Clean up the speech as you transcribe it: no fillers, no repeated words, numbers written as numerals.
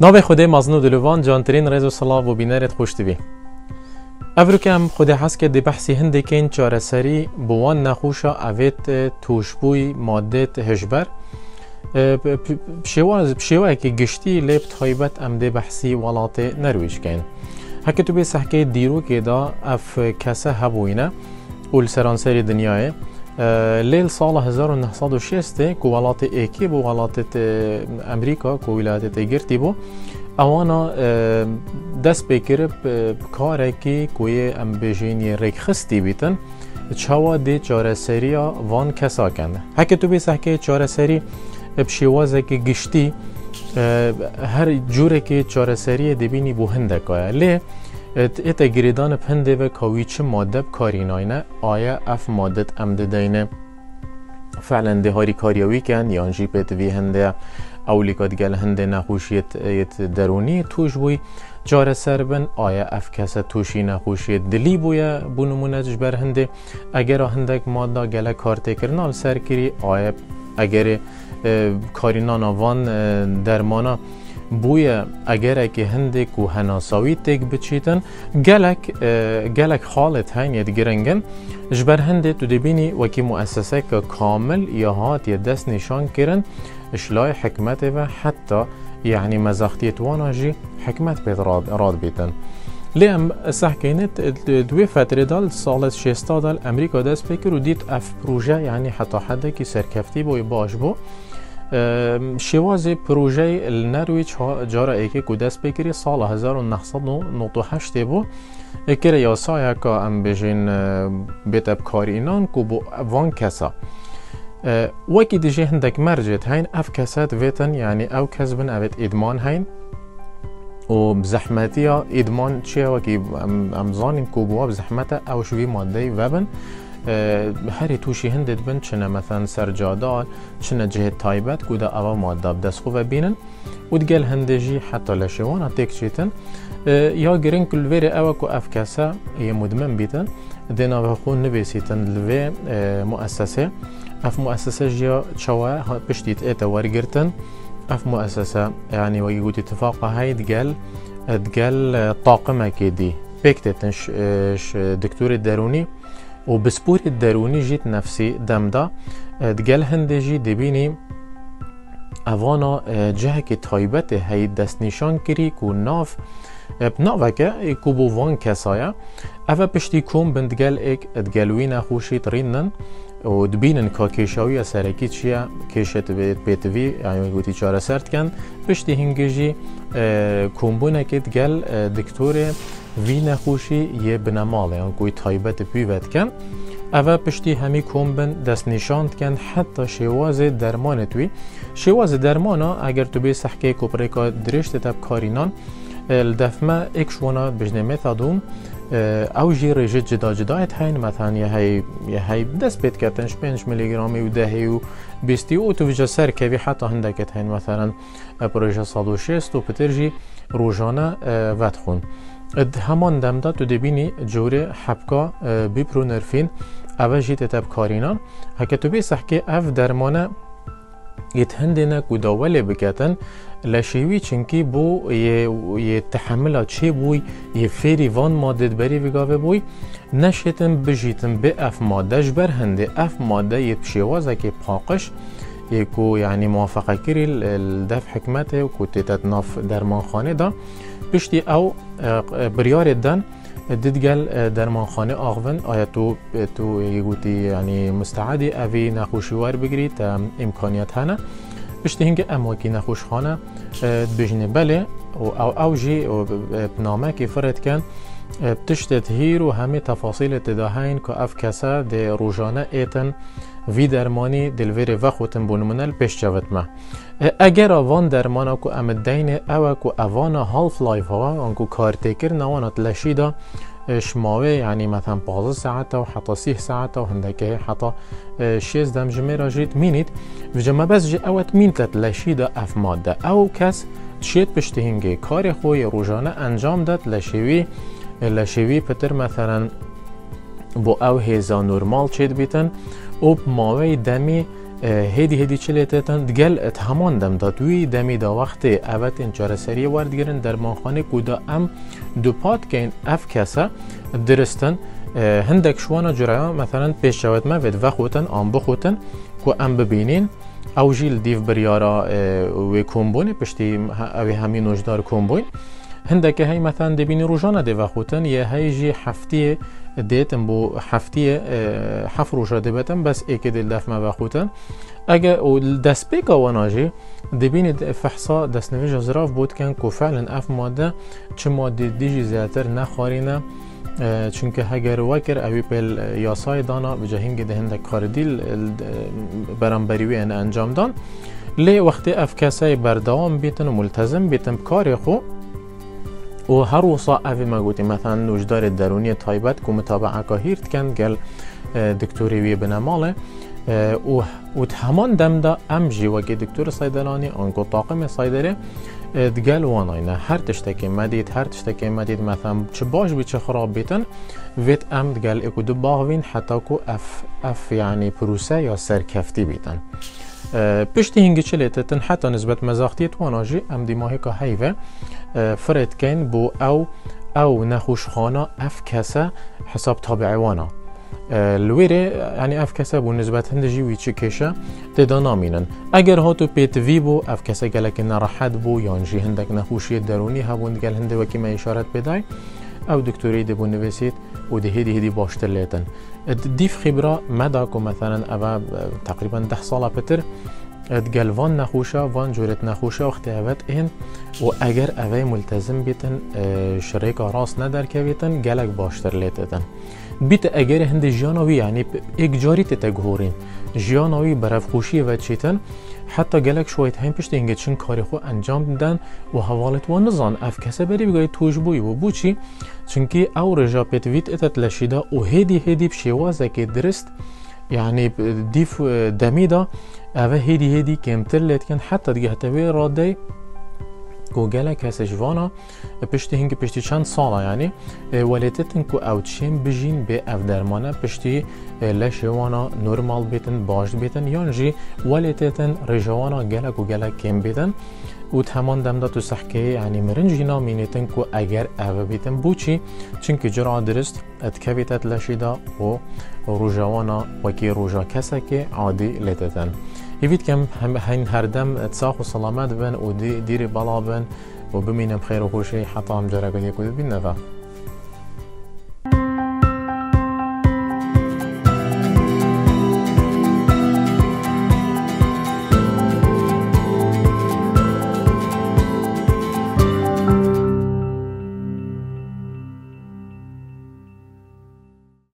نام خدا مزنو دلوان جانترین رز و صلاح و بینرت خوش دوی. افرکم خدا حس که دی بحثی هنده کن چاره سری بوان نخوشا اوید توشبوی مادت هجبر بشیوه که گشتی لیب تایبت ام دی بحثی ولات نرویش کن. هکه تو بی سحکه دیرو که دا اف کسه هبوینه اول سرانسری دنیای لیل سال 1906 که ولات ایکی بو ولات امریکا که ولایت گرتی بو اوانا دست بکره کاره که کوی ام بجینی ریخستی بیتن چاوا دی چاره سریا وان کسا کنده. هکه تو بی سحکه چاره سری بشیوازه که گشتی هر جوره که چاره سری دبینی بو هنده که لی ایتا گریدان پنده و کاوی چه ماده بکاریناینه آیا اف مادت امده دینه فعلا ده هاری کاریوی کن یا انجی پیت وی هنده اولیکات گل هنده نخوشیت درونی توش بوی جاره سر بن آیا اف کسه توشی نخوشیت دلی بویا بونمونه جبر هنده اگر هندک ماده گله کارته کرنال سر کری آیا اگر کارینان آوان درمانا بویا اگر که هندک و هناساوی تک بچیتن گلک حالت هین ید گرنگن جبر هنده تو دبینی وکی مؤسسه که کامل یا هات یا دست نشان کرن اشلای حکمت و حتی یعنی مزاختیت وانا جی حکمت بید راد بیتن لیم سحکینت دوی فتره دال سال 60 دال امریکا دست بکر و دید اف پروژه یعنی حتی حده که سرکفتی بوی باش بو شواز پروژه النرویج جارا ایکی که دست بکری سال 1998 بو اکر یاسای که ام بجین بیتب کاری اینان که بو وان کسا وکی دیجه هندک مرجت هین اف کسات ویتن یعنی او کسبن اوید ادمان هین و بزحمتی ها ادمان چیه وکی امزانیم که بوا بزحمت او شوی ماده وبن هری توشی هندت بن چنه مثلا سرجادال چنه جهت تایبت که دا اوا ماده بدست خوبه بینن و دگل هندجی حتی لشوان تک چیتن یا گرین کل ویره اوا که اف کسا یه مدمن بیتن دینا و خون نویسیتن لوی مؤسسه اف مؤسسه جیا چوا پشتیت ایتا ورگرتن اف مؤسسه يعني ويقول اتفاق هاي تقال طاقمة كدي بيكتتنش دكتور الداروني وبسبور الداروني جيت نفسي دمدا تقال هندجي دبيني اوانا جهك تايبته هاي دست نشان كري كو ناف بناوكا كو بو وان كسايا افا پشتی کوم بندگل ایک ادگلوی نخوشی ترینن و دبینن که کشاوی سرکی چیه کشت بیتوی یعنی گویی چاره سرد کن پشتی هنگیجی کومبونه که دگل دکتور وی نخوشی یه بنماله یعنی گویی تایبت بیوت کن اوا پشتی همی کومبن دست نشاند کن حتی شواز درمان توی شواز درمانا اگر تو بی سحکه کوپریکا درشت تب کارینان الدفمه اکشوانا بجنه متادون او جی رجت جدا جدایت هین مثلا یه هی دست بید کتنش 5 میلی گرامی و 10 و 20 و تو وجه سر که حتی هندکت هین مثلا پروژه 160 و پترجی روزانه ودخون همان دمدا تو دبینی جوره حبکا بیپرونرفین او جی تتب کارینان هکه تو بی سحکه اف درمانه يتهندنا كدولة بكاتن لشيوي چنكي بو يتحملها چه بوي يفيري وان مادة بري بگاوه بوي نشتن بجيتن بأف مادة جبر هنده أف مادة يتبشيوازه كي بحاقش يكو يعني موافقة كري الدف حكمته وكو تتناف درمان خانه دا بشتي أو بريار دن ددگل درمان خانه آغون آیا تو یگوتی یعنی مستعدی اوی نخوشیوار بگیری تا امکانیت هنه بشتی هنگه اماکی نخوش خانه بجنه بله او جی بنامه که فرد کن بتشتت هیر و همه تفاصیل تداهین که اف کسا ده روزانه ایتن وی درمانی دلویر وقتن بونمونل پیش جوت ما اگر آوان درمانا که امدین او که اوانا هالف لایف ها انکو کارتکر نوانا تلشیدا شماوه یعنی مثلا 15 ساعت و حتی 30 ساعت و هندکه حتی 6 دم جمعه جيت مينيت في جمع بس جي اوت مين تلشيدا اف ماده او کس شيت بشتهنگه کار خوی روزانه انجام داد لشوی پتر مثلا بو او هیزا نورمال چید بیتن و ماوی دمی هدی چلیتن دگل تهمان دم داد وی دمی دا وقت اوت این جارسری وارد گرن درمانخانه کودا ام دو پات که این اف کسا درستن هندک شوانا جرایا مثلا پیش شود موید و خوتن آم بخوتن که ام ببینین او جیل دیو بریارا و کمبونی پشتی اوی همین نوجدار کمبون هندک هی مثلا دبینی روزانه دیو خوتن یه هی جی هفتی دیتم بو هفتی هفت روزا دیبتم بس ایک دل دف ما بخوتن اگه دست بیکا وناجی دبینی فحصا دست نویج زراف بود کن که فعلا اف ماده چه ماده دیجی زیادتر نخارینه چونکه هگر وکر اوی پیل یاسای دانا بجاهیم گده هندک کار دیل برانبریوی ان انجام دان لی وقتی اف کسای بردوام بیتن و ملتزم بیتن کاری خو و هر وصا اوی ما گوتی مثلا نوجدار درونی تایبت که متابعه که هیرت کن گل دکتوری وی بنماله و همان دم دا امجی وگه دکتور صیدلانی آنکو طاقم صیدله دگل واناینه هر تشتکی مدید مثلا چه باش بی چه خراب بیتن ویت ام دگل اکو دو باغوین حتی که اف یعنی پروسه یا سرکفتی بیتن پشتی هنگی چلیتتن حتی نسبت مزاختیت واناجی ام دی ماهی که حیوه فرد کن بو او نخوشخانه اف کسه حساب تابعی وانا الویره یعنی اف کسه بو نسبت هندجی وی چه کشه تدا نامینن اگر هاتو پیت وی بو اف کسه گلک نراحت بو یانجی هندک نخوشی درونی هبون گل هنده وکی ما اشارت بدای او دکتوری دی بو نویسید و ده هدی باشتر لیتن دیف خبره مداکو مثلا اوه تقریبا 10 ساله پتر ادگل وان نخوشه وان جورت نخوشه وقتی اوت این و اگر اوه ملتزم بیتن شریک راست ندر که بیتن گلک باشتر لیتن بیت اگر هند جیانوی یعنی یک جاری تگهورین جیانوی برف خوشی و چیتن حتی گلک شویت هم پشت اینگه چین کاری خو انجام دادن و حوالت و نزان اف کسه بری بگای توش بوی و بوچی چونکی او رجا پیت ویت اتت لشیده و هدی بشیوازه که درست يعني ديف دميدا اوه هدي كمتر لتكن حتى دیگه هتوی راده گوگل کسجوانا پشتی هنگی پشتی چند ساله یعنی ولیتتن که او چیم بجین به او درمانه پشتی لشوانا نورمال بیتن باش بیتن یعنی ولیتتن رجوانا گلک و گلک کم بیتن و تمام دمدا تو سحکه یعنی مرنجینا مینیتن که اگر او بیتن بوچی چونکه جرا درست اتکبیتت لشیدا و رجوانا وکی رجا کسه که عادی لیتتن هیوید کم هر دم تساق و سلامت بن و دیر بالا بن و بمینم خیر و خوشی حتی هم جرا گدی کدید بین نفا